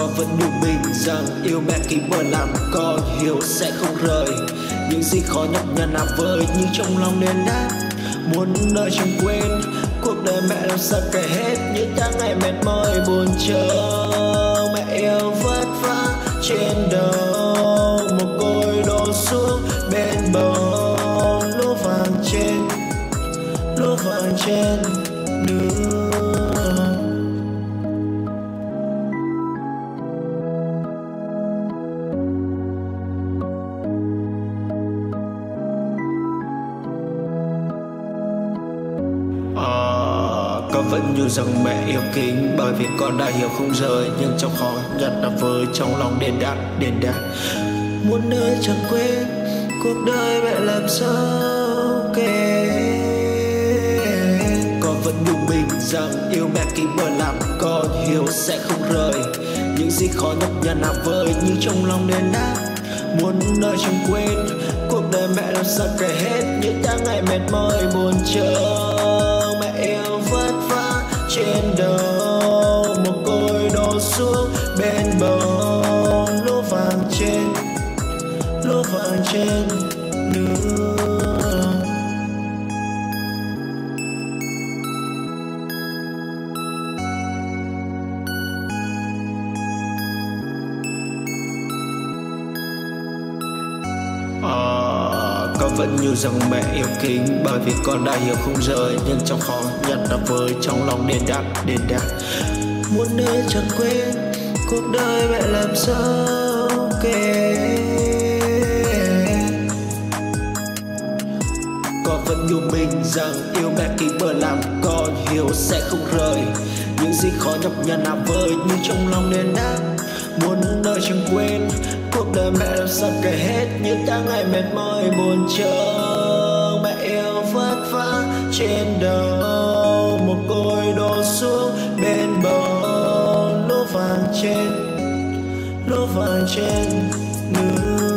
Con vẫn nhủ mình rằng yêu mẹ khi bờ làm con hiểu sẽ không rời. Những gì khó nhọc nhằn là vơi nhưng trong lòng nên đã muốn nơi chẳng quên. Cuộc đời mẹ làm sao kể hết những tháng ngày mệt mỏi buồn chờ. Mẹ yêu vất vả trên đầu, một côi đổ xuống bên bờ. Lúa vàng trên nương. Con vẫn nhủ rằng mẹ yêu kính, bởi vì con đã hiểu không rời. Nhưng trong khó nhất là với trong lòng đền đáp muốn nơi chẳng quên. Cuộc đời mẹ làm sao kể. Con vẫn nhủ mình rằng yêu mẹ khi bờ làm con hiểu sẽ không rời. Những gì khó nhọc nhằn là vơi nhưng trong lòng đền đáp muốn nơi chẳng quên. Cuộc đời mẹ làm sao kể hết những tháng ngày mệt mỏi buồn chờ. Mẹ yêu vất vả trên đầu, một côi đổ xuống bên bờ. Lúa vàng trên nương. Con vẫn nhủ rằng mẹ yêu kính, bởi vì con đã hiểu không rời. Nhưng trong khó nhất là với trong lòng đền đáp muốn nơi chẳng quên. Cuộc đời mẹ làm sao kể. Con vẫn nhủ mình rằng yêu mẹ khi bờ làm con hiểu sẽ không rời. Những gì khó nhọc nhằn là vơi nhưng trong lòng đền đáp muốn nơi chẳng quên. Cuộc đời mẹ làm sao kể hết những tháng ngày mệt mỏi buồn chờ. Mẹ yêu vất vả trên đầu, một côi đổ xuống bên bờ. Lúa vàng trên nương.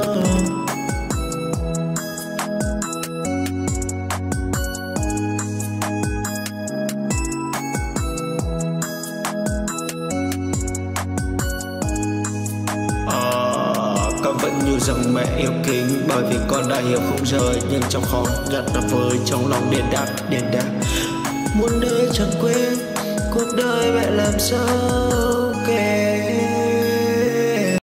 Con vẫn nhủ rằng mẹ yêu kính, bởi vì con đã hiểu không rời. Nhưng trong khó nhất là với trong lòng đền đáp muốn nơi chẳng quên. Cuộc đời mẹ làm sao kể.